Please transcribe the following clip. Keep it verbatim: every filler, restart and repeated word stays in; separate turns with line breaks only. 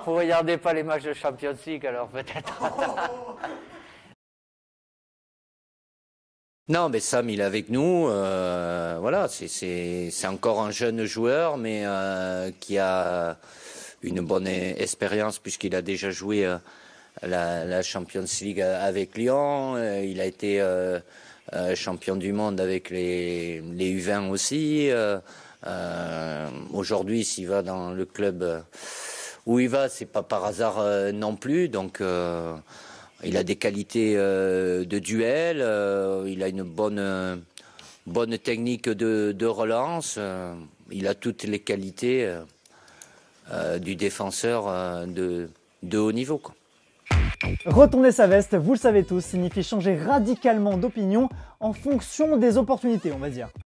vous regardez pas les matchs de Champions League, alors peut-être. Non, mais Sam, il est avec nous. Euh, voilà, c'est encore un jeune joueur, mais euh, qui a une bonne expérience puisqu'il a déjà joué euh, la, la Champions League avec Lyon. Euh, il a été euh, euh, champion du monde avec les, les U vingt aussi. Euh, euh, Aujourd'hui, s'il va dans le club où il va, c'est pas par hasard euh, non plus. Donc. Euh, Il a des qualités euh, de duel, euh, il a une bonne, euh, bonne technique de, de relance, euh, il a toutes les qualités euh, euh, du défenseur euh, de, de haut niveau, quoi.
Retourner sa veste, vous le savez tous, signifie changer radicalement d'opinion en fonction des opportunités, on va dire.